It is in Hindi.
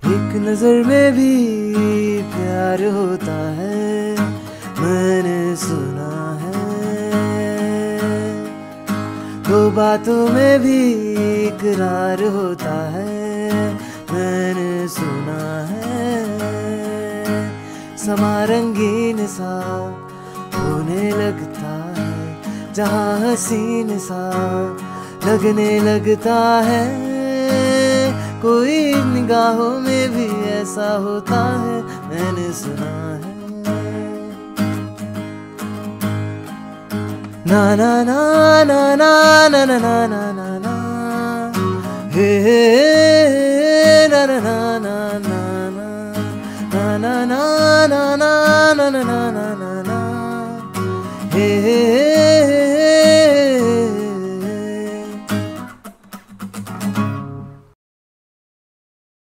एक नजर में भी प्यार होता है, मैंने सुना है। दो बातों में भी इकरार होता है, मैंने सुना है। समा रंगीन सा होने लगता है, जहाँ हसीन सा लगने लगता है। कोई निगाहों में भी ऐसा होता है, मैंने सुना है। ना ना ना ना ना ना ना ना ना ना ना हे हे ना ना ना ना ना ना ना ना ना ना ना ना ना ना ना हे हे